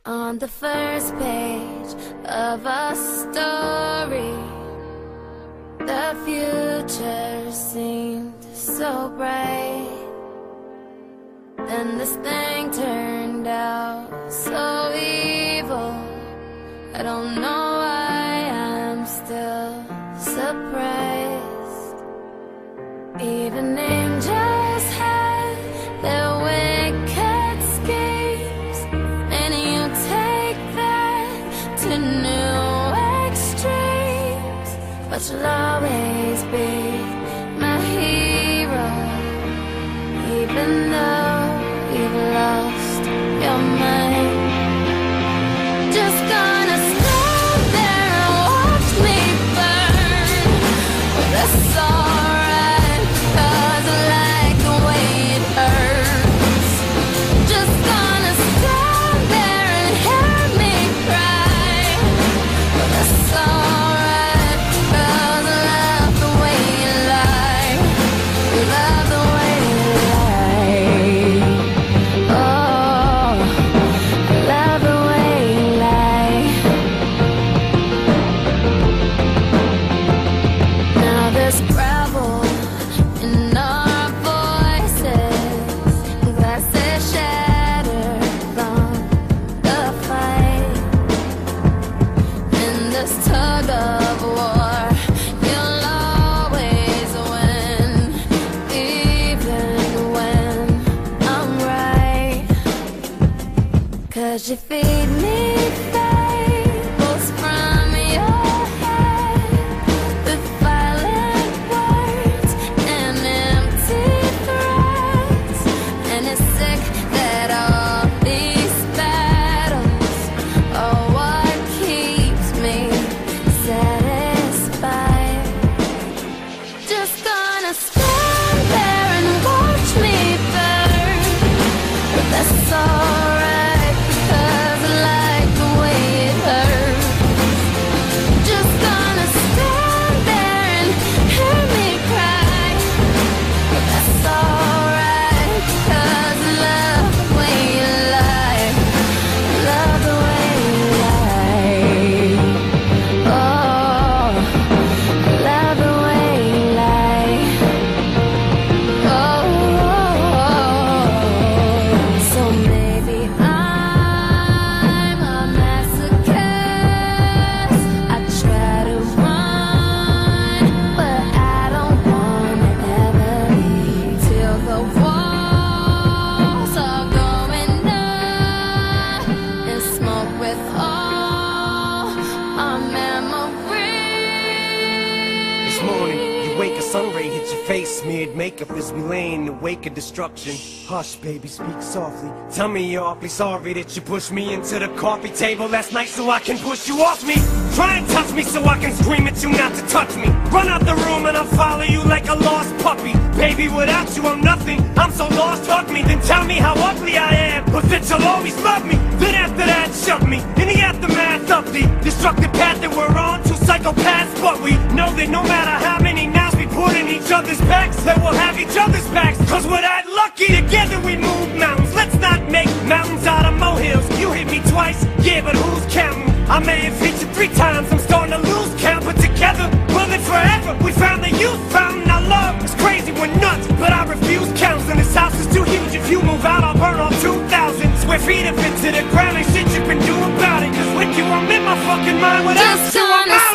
On the first page of a story, the future seemed so bright. Then this thing turned out so evil. I don't know why I'm still surprised. Even angels had their wicked schemes, and you take that to new extremes. But you'll always be my hero, even though you've lost your mind. Just gonna stand there and watch me burn. Well, that's alright, 'cause I like the way it hurts. Just gonna stand there and hear me cry. Well, that's alright, 'cause I love the way you lie. Love the way you lie. Oh, love the way you lie. Now there's gravel in our voices, glasses shattered from the fight. In this tug of war, you'll always win, even when I'm right. 'Cause you feed me fables from your head, with violent words and empty threats. And it's sick that all these battles are what keeps me satisfied. Just gonna stand there and watch me burn. But that's alright, 'cause I like the way it hurts. Just gonna stand there and hear me cry. But that's alright, 'cause I love the way you lie. Love the way you lie. Oh, love the way you lie. Oh, so maybe I'm a masochist. I try to run, but I don't wanna ever leave till the walls are going up and smoke with all our memories. This morning, you wake, a sun ray hits your face, smeared makeup as we lay in the wake of destruction. Hush, baby, speak softly. Tell me you're awfully sorry that you pushed me into the coffee table last night so I can push you off me. Try and touch me so I can scream at you not to touch me. Run out the room and I'll follow you like a lost puppy. Baby, without you I'm nothing. I'm so lost, hug me, then tell me how ugly I am, but that you'll always love me. Then after that, shove me in the aftermath of the destructive path that we're on. Two psychopaths, but we know that no matter how many knives we put in each other's backs, that we'll have each other's backs. 'Cause we're that lucky, together we move mountains. Let's not make mountains out of molehills. You hit me twice, yeah, but who's counting? I may have hit you 3 times, I'm starting to lose count. But together, we'll live forever. We found the youth fountain. Our love is crazy, we're nuts, but I refuse counts. And this house is too huge. If you move out, I'll burn all 2,000 square feet of it to the ground. Ain't shit you can do about it. 'Cause with you, I'm in my fucking mind. Without Just you, I'm gonna out.